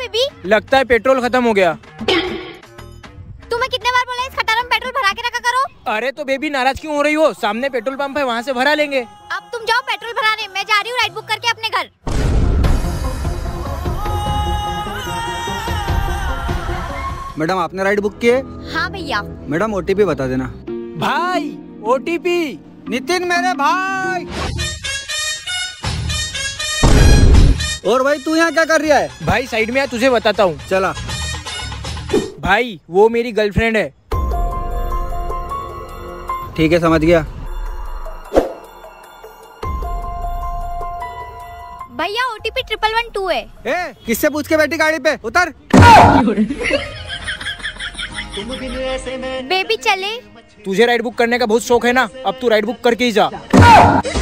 Baby? लगता है petrol खत्म हो गया। तुम्हें कितने बार बोला इस खटारा में पेट्रोल भरा के रखा करो। अरे तो बेबी नाराज क्यों हो रही हो? सामने पेट्रोल पंप है, वहाँ से भरा लेंगे। अब तुम जाओ पेट्रोल भराने, मैं जा रही हूँ राइड बुक करके अपने घर। मैडम आपने राइड बुक की है? हाँ भैया। मैडम ओटीपी बता देना। भाई ओटीपी। नितिन मेरे भाई। और भाई तू यहाँ क्या कर रहा है? भाई साइड में आ, तुझे बताता हूँ। चला। भाई वो मेरी गर्लफ्रेंड है। ठीक है समझ गया। भैया ओटीपी 1112 है। ए, किससे पूछ के बैठी गाड़ी पे? उतर। बेबी चले? तुझे राइड बुक करने का बहुत शौक है ना, अब तू राइड बुक करके ही जा।